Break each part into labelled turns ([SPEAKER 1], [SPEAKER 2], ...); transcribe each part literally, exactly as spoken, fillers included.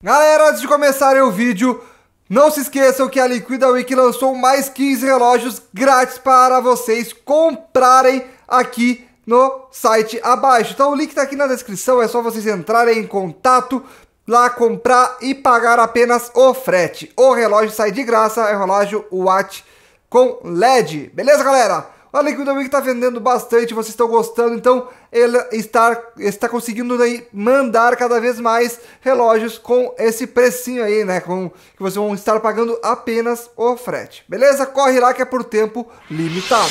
[SPEAKER 1] Galera, antes de começar o vídeo, não se esqueçam que a Liquida Week lançou mais quinze relógios grátis para vocês comprarem aqui no site abaixo. Então o link está aqui na descrição, é só vocês entrarem em contato, lá comprar e pagar apenas o frete. O relógio sai de graça, é o relógio Watch com L E D. Beleza, galera? A Liquida Week está vendendo bastante, vocês estão gostando, então ele está, está conseguindo daí mandar cada vez mais relógios com esse precinho aí, né? Com, que vocês vão estar pagando apenas o frete. Beleza? Corre lá que é por tempo limitado.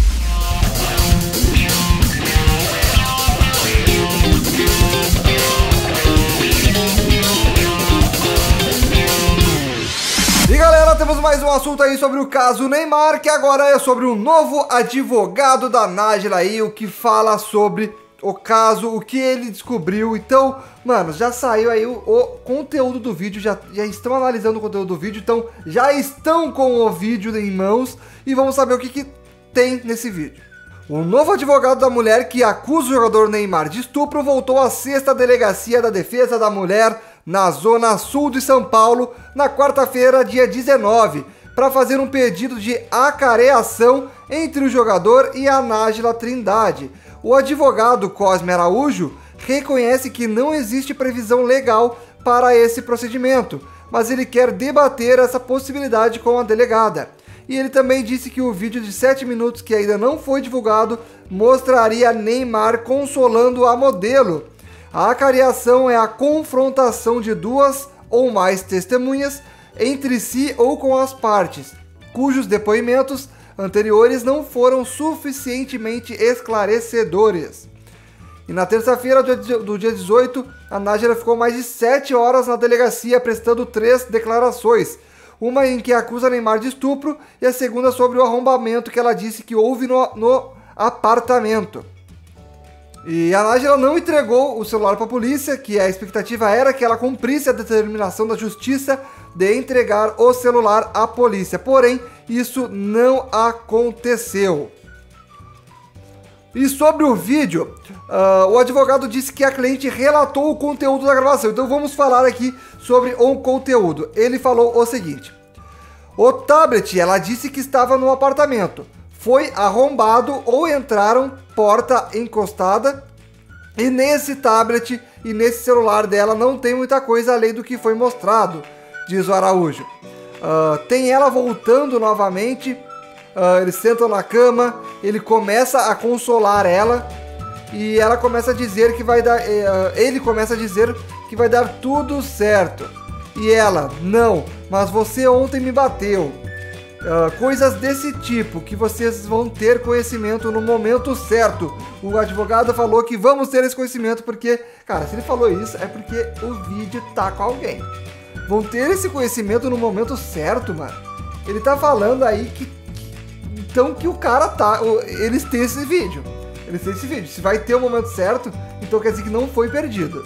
[SPEAKER 1] E galera, temos mais um assunto aí sobre o caso Neymar, que agora é sobre um novo advogado da Nájila aí, o que fala sobre o caso, o que ele descobriu. Então, mano, já saiu aí o, o conteúdo do vídeo, já, já estão analisando o conteúdo do vídeo, então já estão com o vídeo em mãos e vamos saber o que, que tem nesse vídeo. O novo advogado da mulher que acusa o jogador Neymar de estupro voltou à sexta delegacia da defesa da mulher na zona sul de São Paulo, na quarta-feira, dia dezenove, para fazer um pedido de acareação entre o jogador e a Nájila Trindade. O advogado Cosme Araújo reconhece que não existe previsão legal para esse procedimento, mas ele quer debater essa possibilidade com a delegada. E ele também disse que o vídeo de sete minutos que ainda não foi divulgado mostraria Neymar consolando a modelo. A acareação é a confrontação de duas ou mais testemunhas entre si ou com as partes, cujos depoimentos anteriores não foram suficientemente esclarecedores. E na terça-feira do dia dezoito, a Nájila ficou mais de sete horas na delegacia prestando três declarações. Uma em que acusa Neymar de estupro e a segunda sobre o arrombamento que ela disse que houve no, no apartamento. E a Nájila não entregou o celular para a polícia, que a expectativa era que ela cumprisse a determinação da justiça de entregar o celular à polícia. Porém, isso não aconteceu. E sobre o vídeo, uh, o advogado disse que a cliente relatou o conteúdo da gravação. Então vamos falar aqui sobre o conteúdo. Ele falou o seguinte: o tablet, ela disse que estava no apartamento. Foi arrombado ou entraram porta encostada e nesse tablet e nesse celular dela não tem muita coisa além do que foi mostrado, diz o Araújo. Uh, tem ela voltando novamente, uh, eles sentam na cama, ele começa a consolar ela e ela começa a dizer que vai dar, uh, ele começa a dizer que vai dar tudo certo. E ela, não, mas você ontem me bateu. Uh, coisas desse tipo, que vocês vão ter conhecimento no momento certo. O advogado falou que vamos ter esse conhecimento porque, cara, se ele falou isso é porque o vídeo tá com alguém. Vão ter esse conhecimento no momento certo, mano. Ele tá falando aí que, que então que o cara tá, eles têm esse vídeo. Eles têm esse vídeo. Se vai ter o momento certo, então quer dizer que não foi perdido.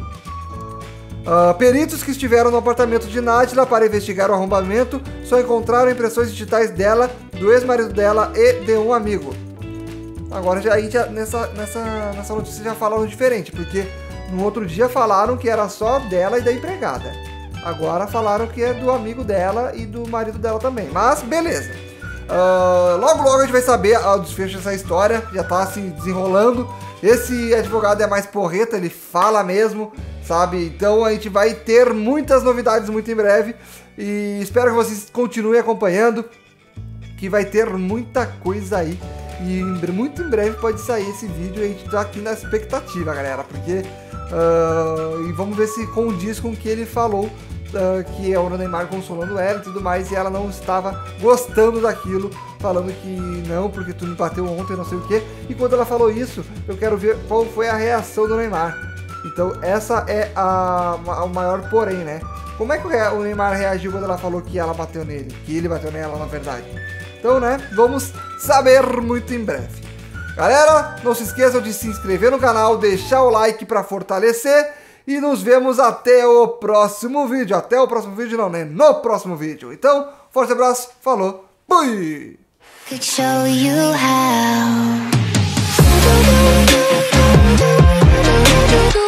[SPEAKER 1] Uh, peritos que estiveram no apartamento de Nájila para investigar o arrombamento só encontraram impressões digitais dela, do ex-marido dela e de um amigo. Agora já, aí já, nessa, nessa, nessa notícia já falaram diferente, porque no outro dia falaram que era só dela e da empregada. Agora falaram que é do amigo dela e do marido dela também. Mas beleza. Uh, logo logo a gente vai saber o desfecho dessa história, já tá se desenrolando. Esse advogado é mais porreta, ele fala mesmo, sabe? Então a gente vai ter muitas novidades muito em breve e espero que vocês continuem acompanhando, que vai ter muita coisa aí e muito em breve pode sair esse vídeo e a gente tá aqui na expectativa, galera, porque uh, e vamos ver se condiz com o que ele falou, uh, que é o Neymar consolando ela e tudo mais, e ela não estava gostando daquilo, falando que não, porque tu me bateu ontem, não sei o que. E quando ela falou isso, eu quero ver qual foi a reação do Neymar. Então essa é a, a, o maior porém, né? Como é que o Neymar reagiu quando ela falou que ela bateu nele? Que ele bateu nela, na verdade. Então, né? Vamos saber muito em breve. Galera, não se esqueçam de se inscrever no canal, deixar o like para fortalecer. E nos vemos até o próximo vídeo. Até o próximo vídeo, não, né? No próximo vídeo. Então, forte abraço, falou, fui!
[SPEAKER 2] Could show you how.